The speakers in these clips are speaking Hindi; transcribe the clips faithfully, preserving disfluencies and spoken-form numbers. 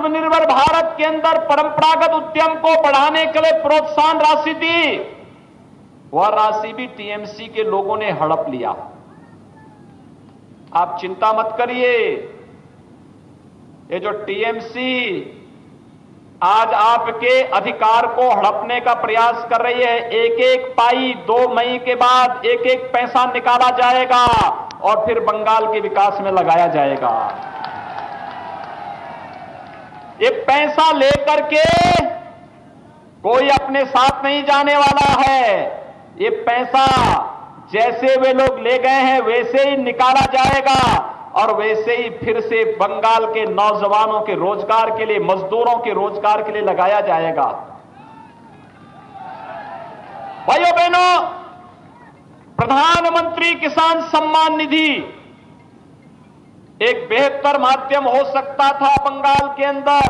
आत्मनिर्भर भारत के अंदर परंपरागत उद्यम को बढ़ाने के लिए प्रोत्साहन राशि दी, वह राशि भी टीएमसी के लोगों ने हड़प लिया। आप चिंता मत करिए, ये जो टीएमसी आज आपके अधिकार को हड़पने का प्रयास कर रही है, एक एक पाई दो मई के बाद एक एक पैसा निकाला जाएगा और फिर बंगाल के विकास में लगाया जाएगा। ये पैसा लेकर के कोई अपने साथ नहीं जाने वाला है। ये पैसा जैसे वे लोग ले गए हैं वैसे ही निकाला जाएगा और वैसे ही फिर से बंगाल के नौजवानों के रोजगार के लिए, मजदूरों के रोजगार के लिए लगाया जाएगा। भाइयों बहनों, प्रधानमंत्री किसान सम्मान निधि एक बेहतर माध्यम हो सकता था बंगाल के अंदर।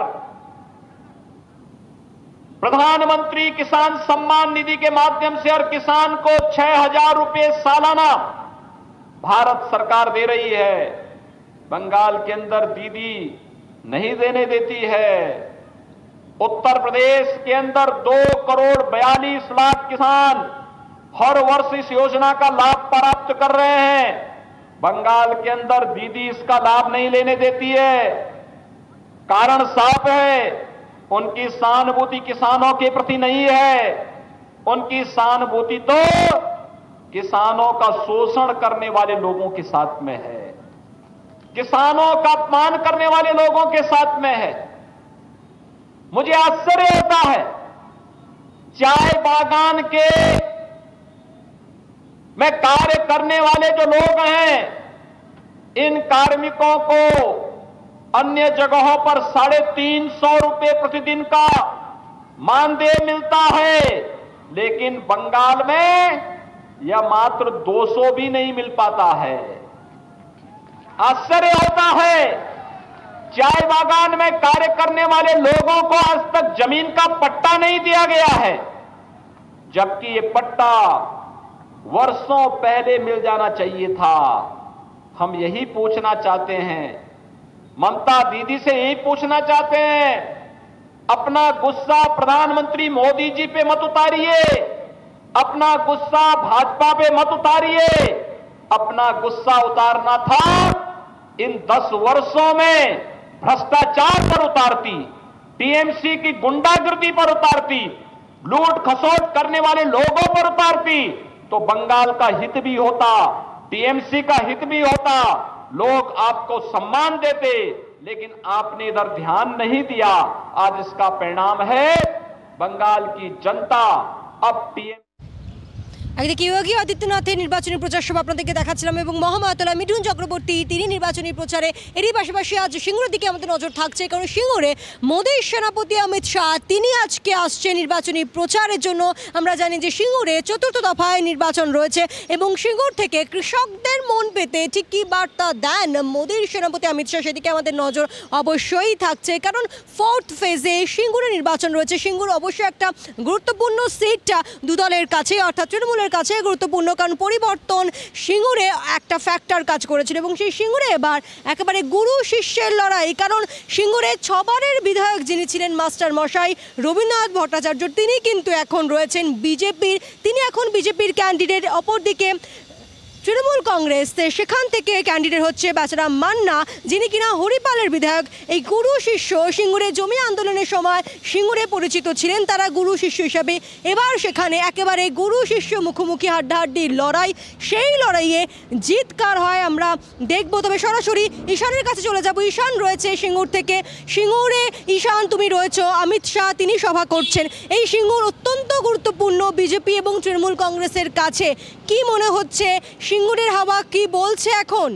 प्रधानमंत्री किसान सम्मान निधि के माध्यम से हर किसान को छह हजार रुपये सालाना भारत सरकार दे रही है। बंगाल के अंदर दीदी नहीं देने देती है। उत्तर प्रदेश के अंदर दो करोड़ बयालीस लाख किसान हर वर्ष इस योजना का लाभ प्राप्त कर रहे हैं। बंगाल के अंदर दीदी इसका लाभ नहीं लेने देती है। कारण साफ है, उनकी सहानुभूति किसानों के प्रति नहीं है। उनकी सहानुभूति तो किसानों का शोषण करने वाले लोगों के साथ में है, किसानों का अपमान करने वाले लोगों के साथ में है। मुझे आश्चर्य होता है, चाय बागान के में कार्य करने वाले जो लोग हैं, इन कार्मिकों को अन्य जगहों पर साढ़े तीन सौ रुपये प्रतिदिन का मानदेय मिलता है, लेकिन बंगाल में यह मात्र दो सौ भी नहीं मिल पाता है। आश्चर्य होता है, चाय बागान में कार्य करने वाले लोगों को आज तक जमीन का पट्टा नहीं दिया गया है, जबकि ये पट्टा वर्षों पहले मिल जाना चाहिए था। हम यही पूछना चाहते हैं, ममता दीदी से यही पूछना चाहते हैं, अपना गुस्सा प्रधानमंत्री मोदी जी पे मत उतारिए, अपना गुस्सा भाजपा पे मत उतारिए। अपना गुस्सा उतारना था इन दस वर्षों में भ्रष्टाचार पर उतारती, टीएमसी की गुंडागर्दी पर उतारती, लूट खसोट करने वाले लोगों पर उतारती, तो बंगाल का हित भी होता, टीएमसी का हित भी होता, लोग आपको सम्मान देते। लेकिन आपने इधर ध्यान नहीं दिया। आज इसका परिणाम है बंगाल की जनता अब टीएम একদিকে যোগী আদিত্যনাথের নির্বাচনী প্রচার সভা আপনাদেরকে দেখাচ্ছিলাম এবং মহামায়াতলা মিঠুন চক্রবর্তী তিনি নির্বাচনী প্রচারে এরই পাশাপাশি আজ সিঙ্গুরের দিকে আমাদের নজর থাকছে, কারণ সিঙ্গুরে মোদীর সেনাপতি অমিত শাহ তিনি আজকে আসছে নির্বাচনী প্রচারের জন্য। আমরা জানি যে সিঙ্গুরে চতুর্থ দফায় নির্বাচন রয়েছে এবং সিঙ্গুর থেকে কৃষকদের মন পেতে ঠিক কী বার্তা দেন মোদীর সেনাপতি অমিত শাহ সেদিকে আমাদের নজর অবশ্যই থাকছে, কারণ ফোর্থ ফেজে সিঙ্গুরে নির্বাচন রয়েছে। সিঙ্গুর অবশ্যই একটা গুরুত্বপূর্ণ সিটটা দুদলের কাছে অর্থাৎ তৃণমূলের কাছে গুরুত্বপূর্ণ, কারণ পরিবর্তন সিঙ্গুরে একটা ফ্যাক্টর কাজ করেছিল এবং সেই সিঙ্গুরে এবার একেবারে গুরু শিষ্যের লড়াই। কারণ সিঙ্গুরে ছবারের বিধায়ক যিনি ছিলেন মাস্টার মশাই রবীন্দ্রনাথ ভট্টাচার্য তিনি কিন্তু এখন রয়েছেন বিজেপির, তিনি এখন বিজেপির ক্যান্ডিডেট। অপরদিকে তৃণমূল কংগ্রেস সেখান থেকে ক্যান্ডিডেট হচ্ছে বেচারাম মান্না, যিনি কিনা হরিপালের বিধায়ক। এই গুরু শিষ্য সিঙ্গুরে জমি আন্দোলনের সময় সিঙ্গুরে পরিচিত ছিলেন তারা গুরু শিষ্য হিসাবে। এবার সেখানে একেবারে গুরু শিষ্য মুখোমুখি হাড্ডাহাড্ডির লড়াই, সেই লড়াইয়ে জিত কার হয় আমরা দেখব। তবে সরাসরি ঈশানের কাছে চলে যাব। ঈশান রয়েছে সিঙ্গুর থেকে। সিঙ্গুরে ঈশান তুমি রয়েছ, অমিত শাহ তিনি সভা করছেন। এই সিঙ্গুর অত্যন্ত গুরুত্বপূর্ণ বিজেপি এবং তৃণমূল কংগ্রেসের কাছে। কি মনে হচ্ছে সিঙ্গুরের হাওয়া কি বলছে এখন?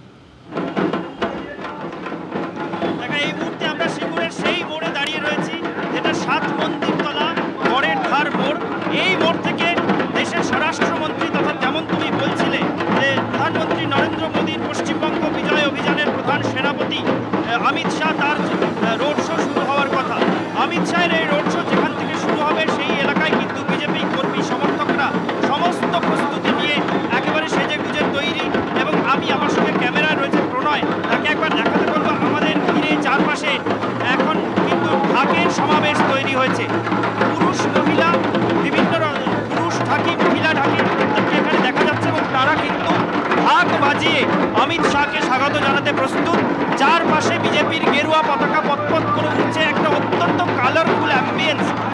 এই মুহূর্তে আমরা সিঙ্গুরের সেই মোড়ে দাঁড়িয়ে রয়েছি, যেটা সাত মন্দির তলা গড়ের ধার মোড়। এই মোড় থেকে দেশের স্বরাষ্ট্রমন্ত্রী তথা যেমন তুমি বলছিলে যে প্রধানমন্ত্রী নরেন্দ্র মোদীর পশ্চিমবঙ্গ বিজয় অভিযানের প্রধান সেনাপতি অমিত শাহ তার রোড শো শুরু হওয়ার কথা। অমিত শাহের এই রোড শো যেখান থেকে শুরু হবে সেই এলাকায় কিন্তু বিজেপি কর্মী সমর্থকরা সমস্ত প্রস্তুতি নিয়ে একেবারে সেজে গুজে তৈরি। এবং আমি আমার সঙ্গে ক্যামেরা রয়েছে প্রণয়, তাকে একবার দেখাতে বলবো আমাদের ঘিরে চারপাশে এখন সমাবেশ তৈরি হয়েছে। পুরুষ মহিলা বিভিন্ন র- পুরুষ ঢাকি মহিলা ঢাকি প্রত্যেককে এখানে দেখা যাচ্ছে এবং তারা কিন্তু ঢাক বাজিয়ে অমিত শাহকে স্বাগত জানাতে প্রস্তুত, যার পাশে বিজেপির গেরুয়া পতাকা